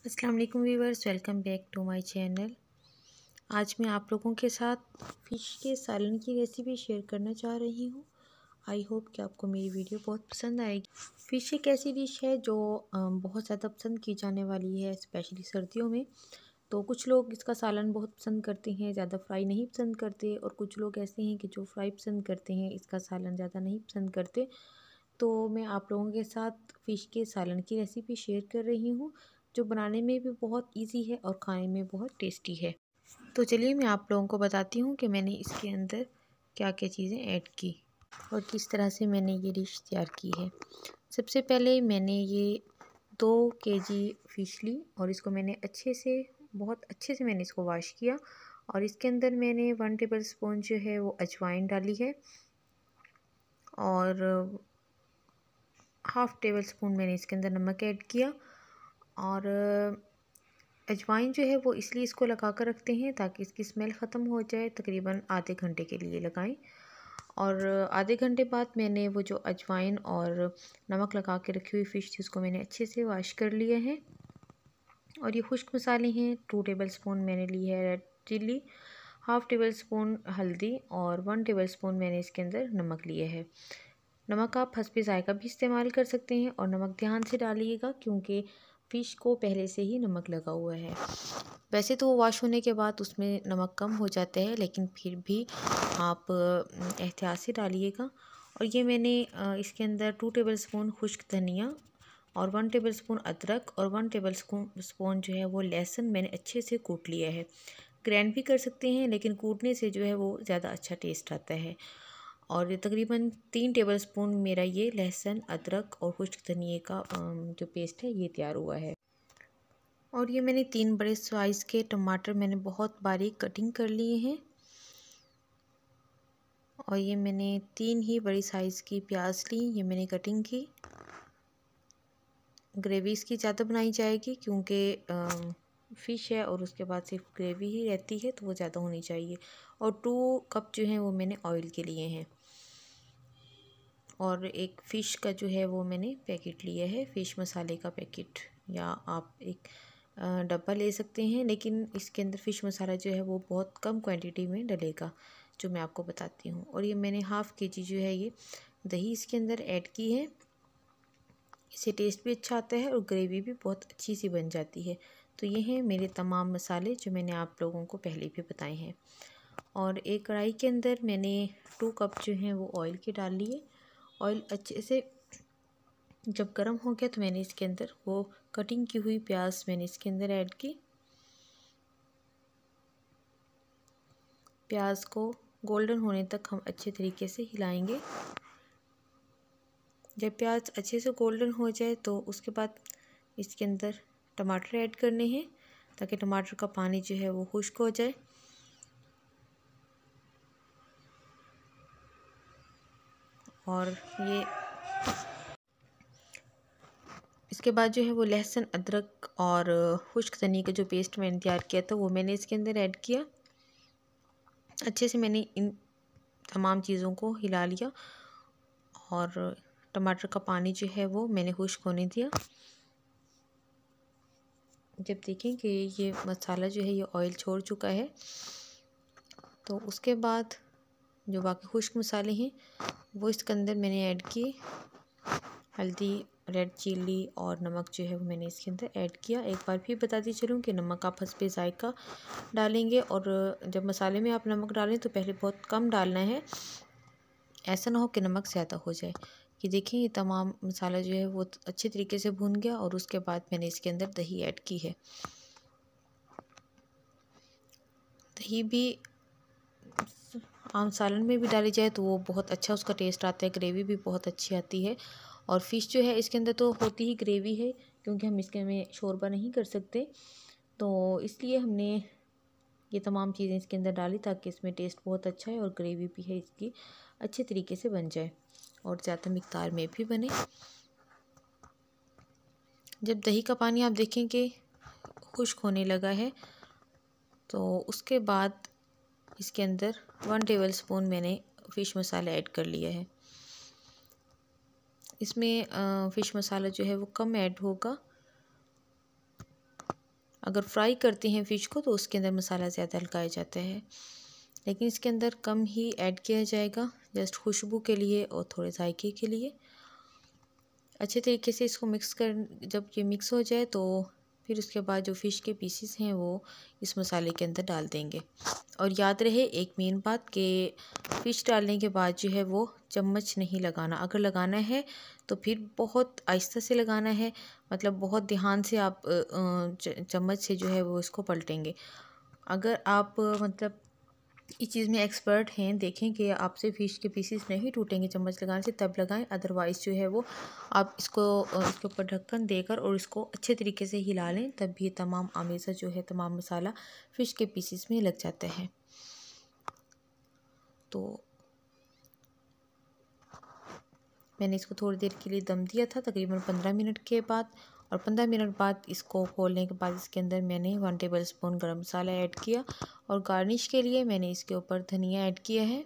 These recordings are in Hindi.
अस्सलाम वालेकुम viewers, welcome back to my channel. आज मैं आप लोगों के साथ फ़िश के सालन की रेसिपी शेयर करना चाह रही हूँ। आई होप कि आपको मेरी वीडियो बहुत पसंद आएगी। फ़िश एक ऐसी डिश है जो बहुत ज़्यादा पसंद की जाने वाली है, स्पेशली सर्दियों में। तो कुछ लोग इसका सालन बहुत पसंद करते हैं, ज़्यादा फ्राई नहीं पसंद करते, और कुछ लोग ऐसे हैं कि जो फ्राई पसंद करते हैं, इसका सालन ज़्यादा नहीं पसंद करते। तो मैं आप लोगों के साथ फ़िश के सालन की रेसिपी शेयर कर रही हूँ, जो बनाने में भी बहुत इजी है और खाने में बहुत टेस्टी है। तो चलिए मैं आप लोगों को बताती हूँ कि मैंने इसके अंदर क्या क्या चीज़ें ऐड की और किस तरह से मैंने ये डिश तैयार की है। सबसे पहले मैंने ये 2 केजी फ़िश ली और इसको मैंने बहुत अच्छे से मैंने इसको वॉश किया, और इसके अंदर मैंने 1 टेबल स्पून जो है वो अजवाइन डाली है, और हाफ़ टेबल स्पून मैंने इसके अंदर नमक ऐड किया। और अजवाइन जो है वो इसलिए इसको लगा कर रखते हैं ताकि इसकी स्मेल ख़त्म हो जाए। तकरीबन आधे घंटे के लिए लगाएं, और आधे घंटे बाद मैंने वो जो अजवाइन और नमक लगा के रखी हुई फ़िश थी उसको मैंने अच्छे से वॉश कर लिया है। और ये खुश्क मसाले हैं, 2 टेबल स्पून मैंने ली है red chilli, half tablespoon हल्दी, और 1 टेबल स्पून मैंने इसके अंदर नमक लिया है। नमक आप हस्बे ज़ायक़ा भी इस्तेमाल कर सकते हैं, और नमक ध्यान से डालिएगा क्योंकि फ़िश को पहले से ही नमक लगा हुआ है। वैसे तो वॉश होने के बाद उसमें नमक कम हो जाता है, लेकिन फिर भी आप एहतियात से डालिएगा। और ये मैंने इसके अंदर 2 टेबल स्पून खुश्क धनिया और 1 टेबल स्पून अदरक और 1 टेबल स्पून जो है वो लहसुन मैंने अच्छे से कूट लिया है। ग्राइंड भी कर सकते हैं, लेकिन कूटने से जो है वो ज़्यादा अच्छा टेस्ट आता है। और तकरीबन 3 टेबल स्पून मेरा ये लहसुन, अदरक और खुश्क धनिए का जो पेस्ट है ये तैयार हुआ है। और ये मैंने 3 बड़े साइज़ के टमाटर मैंने बहुत बारीक कटिंग कर लिए हैं, और ये मैंने 3 ही बड़ी साइज़ की प्याज ली, ये मैंने कटिंग की। ग्रेवी इसकी ज़्यादा बनाई जाएगी क्योंकि फ़िश है और उसके बाद सिर्फ ग्रेवी ही रहती है, तो वो ज़्यादा होनी चाहिए। और 2 कप जो हैं वो मैंने ऑयल के लिए हैं, और एक फ़िश का जो है वो मैंने पैकेट लिया है, फ़िश मसाले का पैकेट, या आप एक डब्बा ले सकते हैं, लेकिन इसके अंदर फ़िश मसाला जो है वो बहुत कम क्वांटिटी में डलेगा, जो मैं आपको बताती हूँ। और ये मैंने हाफ़ केजी जो है ये दही इसके अंदर ऐड की है। इससे टेस्ट भी अच्छा आता है और ग्रेवी भी बहुत अच्छी सी बन जाती है। तो ये हैं मेरे तमाम मसाले जो मैंने आप लोगों को पहले भी बताए हैं। और एक कढ़ाई के अंदर मैंने 2 कप जो हैं वो ऑयल के डाल लिए। ऑयल अच्छे से जब गर्म हो गया तो मैंने इसके अंदर वो कटिंग की हुई प्याज मैंने इसके अंदर ऐड की। प्याज को गोल्डन होने तक हम अच्छे तरीके से हिलाएंगे। जब प्याज अच्छे से गोल्डन हो जाए तो उसके बाद इसके अंदर टमाटर ऐड करने हैं ताकि टमाटर का पानी जो है वो खुश्क हो जाए। और ये इसके बाद जो है वो लहसुन, अदरक और खुश्क धनिया का जो पेस्ट मैंने तैयार किया था वो मैंने इसके अंदर ऐड किया। अच्छे से मैंने इन तमाम चीज़ों को हिला लिया, और टमाटर का पानी जो है वो मैंने खुश्क होने दिया। जब देखें कि ये मसाला जो है ये ऑयल छोड़ चुका है, तो उसके बाद जो बाकी खुश्क मसाले हैं वो इसके अंदर मैंने ऐड किए। हल्दी, रेड चिल्ली और नमक जो है वो मैंने इसके अंदर ऐड किया। एक बार फिर बताती चलूँ कि नमक आप हस्बे ज़ायक़ा डालेंगे, और जब मसाले में आप नमक डालें तो पहले बहुत कम डालना है, ऐसा ना हो कि नमक ज़्यादा हो जाए। ये देखिए ये तमाम मसाला जो है वो अच्छे तरीके से भून गया, और उसके बाद मैंने इसके अंदर दही ऐड की है। दही भी आम सालन में भी डाली जाए तो वो बहुत अच्छा उसका टेस्ट आता है, ग्रेवी भी बहुत अच्छी आती है। और फ़िश जो है इसके अंदर तो होती ही ग्रेवी है, क्योंकि हम इसके में शोरबा नहीं कर सकते, तो इसलिए हमने ये तमाम चीज़ें इसके अंदर डाली ताकि इसमें टेस्ट बहुत अच्छा है और ग्रेवी भी है इसकी अच्छे तरीके से बन जाए और ज़्यादा मिक़दार में भी बने। जब दही का पानी आप देखें कि खुश्क होने लगा है, तो उसके बाद इसके अंदर 1 टेबल स्पून मैंने फ़िश मसाला ऐड कर लिया है। इसमें फ़िश मसाला जो है वो कम ऐड होगा, अगर फ्राई करते हैं फ़िश को तो उसके अंदर मसाला ज़्यादा लगाया जाता है, लेकिन इसके अंदर कम ही ऐड किया जाएगा, जस्ट खुशबू के लिए और थोड़े जायके के लिए। अच्छे तरीके से इसको मिक्स कर, जब ये मिक्स हो जाए तो फिर उसके बाद जो फ़िश के पीसेस हैं वो इस मसाले के अंदर डाल देंगे। और याद रहे एक मेन बात कि फ़िश डालने के बाद जो है वो चम्मच नहीं लगाना, अगर लगाना है तो फिर बहुत आहिस्ता से लगाना है, मतलब बहुत ध्यान से आप चम्मच से जो है वो इसको पलटेंगे। अगर आप मतलब इस चीज़ में एक्सपर्ट हैं, देखें कि आपसे फ़िश के पीसेस नहीं टूटेंगे चम्मच लगाने से, तब लगाएं, अदरवाइज़ जो है वो आप इसको इसके ऊपर ढक्कन देकर और इसको अच्छे तरीके से हिला लें, तब भी तमाम आमेज़ा जो है, तमाम मसाला फ़िश के पीसेस में लग जाता है। तो मैंने इसको थोड़ी देर के लिए दम दिया था, तकरीबन 15 मिनट के बाद, और 15 मिनट बाद इसको खोलने के बाद इसके अंदर मैंने 1 टेबल स्पून गर्म मसाला ऐड किया, और गार्निश के लिए मैंने इसके ऊपर धनिया ऐड किया है।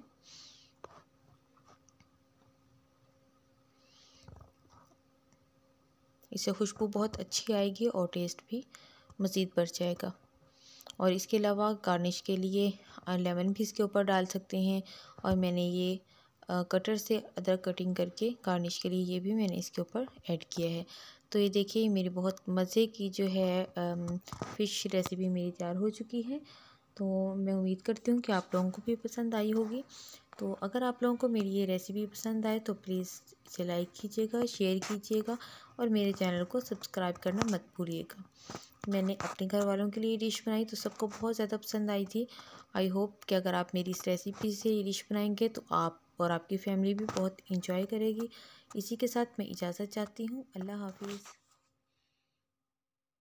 इससे खुशबू बहुत अच्छी आएगी और टेस्ट भी मज़ीद बढ़ जाएगा। और इसके अलावा गार्निश के लिए लेमन भी इसके ऊपर डाल सकते हैं, और मैंने ये कटर से अदरक कटिंग करके गार्निश के लिए ये भी मैंने इसके ऊपर ऐड किया है। तो ये देखिए मेरी बहुत मज़े की जो है फ़िश रेसिपी मेरी तैयार हो चुकी है। तो मैं उम्मीद करती हूँ कि आप लोगों को भी पसंद आई होगी। तो अगर आप लोगों को मेरी ये रेसिपी पसंद आए तो प्लीज़ इसे लाइक कीजिएगा, शेयर कीजिएगा, और मेरे चैनल को सब्सक्राइब करना मत भूलिएगा। मैंने अपने घर वालों के लिए डिश बनाई तो सबको बहुत ज़्यादा पसंद आई थी। आई होप कि अगर आप मेरी इस रेसिपी से ये डिश बनाएंगे तो आप और आपकी फैमिली भी बहुत इंजॉय करेगी। इसी के साथ मैं इजाज़त चाहती हूँ। अल्लाह हाफिज़।